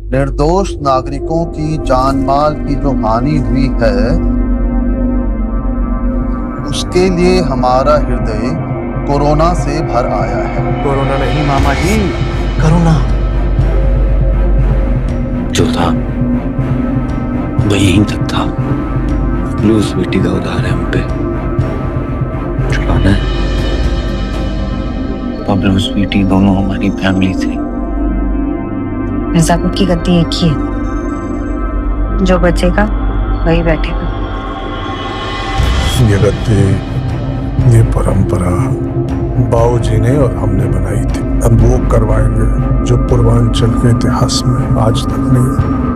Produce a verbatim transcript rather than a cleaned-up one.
निर्दोष नागरिकों की जान माल की जो हानि हुई है, उसके लिए हमारा हृदय कोरोना से भर आया है। कोरोना नहीं मामा जी, करुणा। जो था वो यहीं तक था। फ्लू स्वीटी का उधार है हम पे, चुकाना है। पब्लो स्वीटी दोनों हमारी फैमिली थी। मिर्जापुर की गद्दी एक ही है, जो बचेगा वही बैठेगा। ये गद्दी, ये परंपरा बाबूजी ने और हमने बनाई थी। अब वो करवाएंगे जो पूर्वांचल के इतिहास में आज तक नहीं।